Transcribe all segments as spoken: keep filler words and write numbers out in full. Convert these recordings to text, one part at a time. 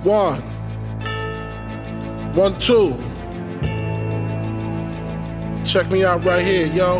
One. One, two. Check me out right here, yo.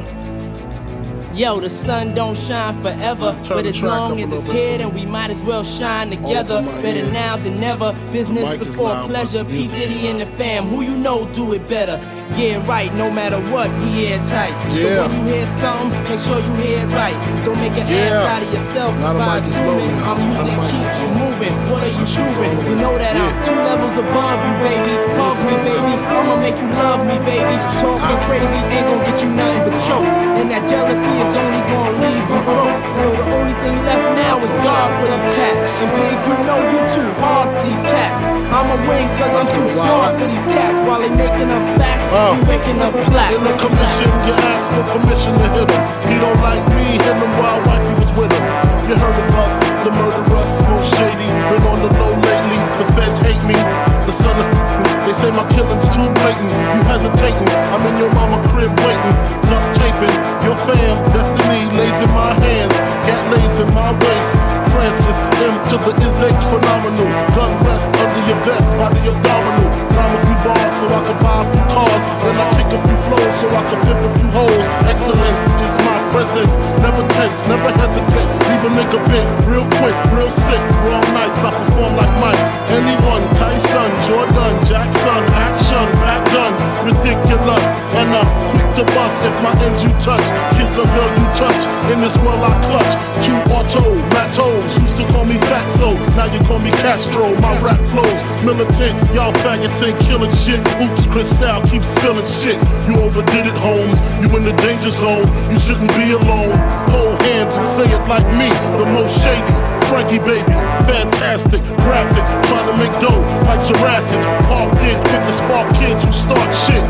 Yo, the sun don't shine forever, Turn but as long as it's here, then we might as well shine together. Better ear. now than never, business The mic is before loud, pleasure. but P. music Diddy and the fam, who you know do it better. Yeah, right, no matter what, we airtight. Yeah. So when you hear something, make sure you hear it right. Don't make an Yeah. ass out of yourself Not a by mic is assuming low, our man. music Not a mic keeps is you low. moving. What are you proving? You know that Yeah. I'm two levels above you, baby. Love me, baby. I'ma make you love me, baby. Talking crazy ain't gonna get you nothing but choke. And that jealousy is only gonna leave you broke. So the only thing left now is God for these cats. And babe, you know you too hard for these cats. I'ma win cause I'm too smart for these cats. While they making up facts, Uh, you making up plaques. In the commission, you ask for permission to hit him. He don't like me, hit him while wifey was with him. You heard of us, the murderers, most shady. Been on the low lately, the feds hate me. The son is they say my killing's too blatant. You hesitating, I'm in your mama crib waiting. Duct taping, your fam, destiny lays in my hands. Gat lays in my waist. Francis, M to the is H phenomenal. Gun rest under your vest, body abdominal. Rhyme a few bars so I can buy a few cars. Then I kick a few flows so I can pimp a few hoes. Excellence is my presence. Never tense, never hesitate. Leave a nigga bent real quick, real sick. Raw nights, I perform like Mike. Anyone, Tyson, Jordan, Jackson, action, back guns, ridiculous. And I'm quick to bust if my ends you touch. Kids or girl you touch. In this world I clutch. Two auto, matos. Used to call me Fatso, now you call me Castro. My rap flows militant, y'all faggots ain't killing shit. Oops, Cristal keeps spilling shit. You overdid it, Holmes. You in the danger zone. You shouldn't be alone. Hold hands and say it like me, the most shady. Frankie baby, fantastic, graphic, trying to make dough like Jurassic. Parked in, quick to spark kids who start shit.